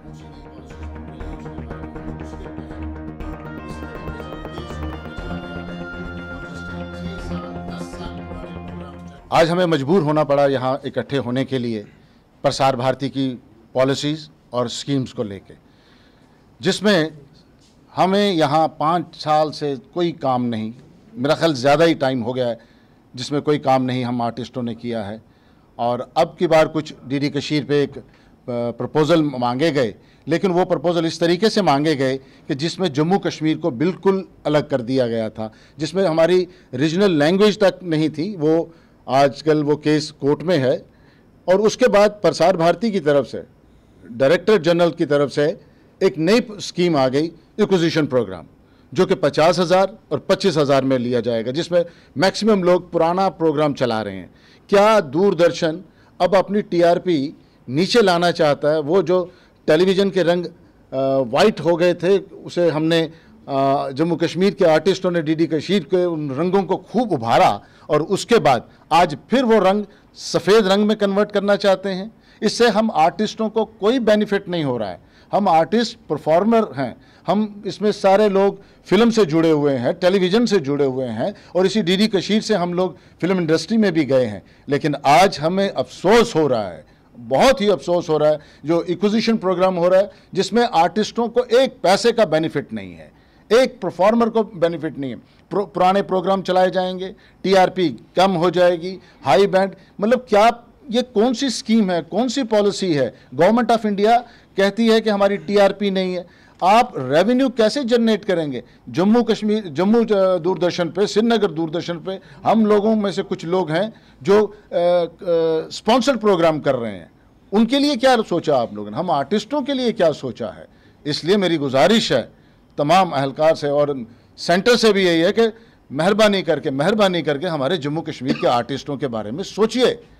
आज हमें मजबूर होना पड़ा यहाँ इकट्ठे होने के लिए प्रसार भारती की पॉलिसीज़ और स्कीम्स को लेके, जिसमें हमें यहाँ 5 साल से कोई काम नहीं, मेरा ख्याल ज़्यादा ही टाइम हो गया है जिसमें कोई काम नहीं हम आर्टिस्टों ने किया है। और अब की बार कुछ डीडी कशीर पे एक प्रपोज़ल मांगे गए, लेकिन वो प्रपोज़ल इस तरीके से मांगे गए कि जिसमें जम्मू कश्मीर को बिल्कुल अलग कर दिया गया था, जिसमें हमारी रीजनल लैंग्वेज तक नहीं थी। वो आजकल वो केस कोर्ट में है। और उसके बाद प्रसार भारती की तरफ से, डायरेक्टर जनरल की तरफ से एक नई स्कीम आ गई, एक्विजिशन प्रोग्राम, जो कि 50,000 और 25,000 में लिया जाएगा, जिसमें मैक्सिमम लोग पुराना प्रोग्राम चला रहे हैं। क्या दूरदर्शन अब अपनी टीआरपी नीचे लाना चाहता है? वो जो टेलीविज़न के रंग वाइट हो गए थे, उसे हमने जम्मू कश्मीर के आर्टिस्टों ने डीडी कशीर के उन रंगों को खूब उभारा और उसके बाद आज फिर वो रंग सफ़ेद रंग में कन्वर्ट करना चाहते हैं। इससे हम आर्टिस्टों को कोई बेनिफिट नहीं हो रहा है। हम आर्टिस्ट परफॉर्मर हैं, हम इसमें सारे लोग फिल्म से जुड़े हुए हैं, टेलीविज़न से जुड़े हुए हैं, और इसी डीडी कशीर से हम लोग फिल्म इंडस्ट्री में भी गए हैं। लेकिन आज हमें अफसोस हो रहा है, बहुत ही अफसोस हो रहा है, जो एक्विजिशन प्रोग्राम हो रहा है जिसमें आर्टिस्टों को एक पैसे का बेनिफिट नहीं है, एक परफॉर्मर को बेनिफिट नहीं है। पुराने प्रोग्राम चलाए जाएंगे, टीआरपी कम हो जाएगी, हाई बैंड, मतलब क्या ये कौन सी स्कीम है, कौन सी पॉलिसी है? गवर्नमेंट ऑफ इंडिया कहती है कि हमारी टीआरपी नहीं है। आप रेवेन्यू कैसे जनरेट करेंगे? जम्मू दूरदर्शन पे, श्रीनगर दूरदर्शन पे हम लोगों में से कुछ लोग हैं जो स्पॉन्सर्ड प्रोग्राम कर रहे हैं। उनके लिए क्या सोचा आप लोगों ने? हम आर्टिस्टों के लिए क्या सोचा है? इसलिए मेरी गुजारिश है तमाम अहलकार से और सेंटर से भी यही है कि मेहरबानी करके हमारे जम्मू कश्मीर के आर्टिस्टों के बारे में सोचिए।